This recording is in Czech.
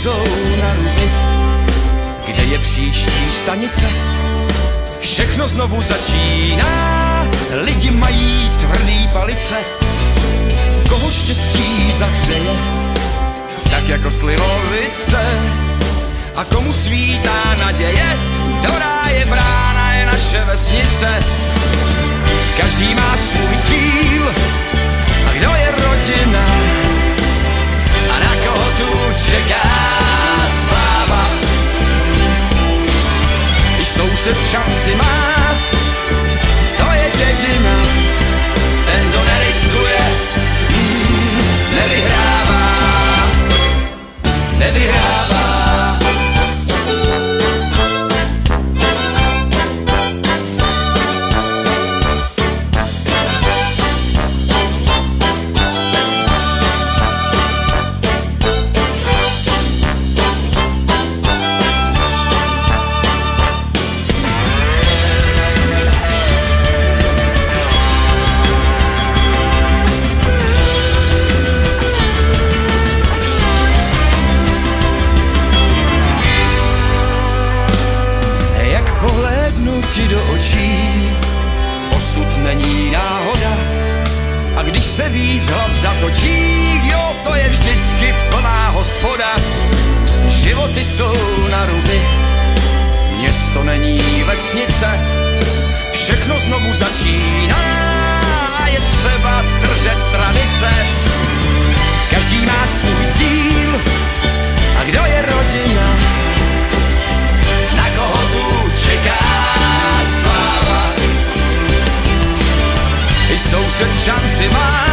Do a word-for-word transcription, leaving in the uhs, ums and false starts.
jsou na ruby. Kde je příští stanice? Všechno znovu začíná, lidi mají tvrdý palice. Koho štěstí zahřeje, tak jako slivovice. A komu svítá naděje, do ráje brána je naše vesnice. Každý má svůj cíl, a kdo je rodina, a na koho tu čeká sláva. Když soused šanci má, to je dědina. Ten, kdo neriskuje, mm, nevyhrává, nevyhrává. Ti do očí, osud není náhoda. A když se víc hlav zatočí, jo, to je vždycky plná hospoda. Životy jsou na ruby, město není vesnice. Všechno znovu začíná a je třeba držet tradice. Každý má svůj cíl, a kdo je rodina, na koho tu čeká sláva. I soused šanci má,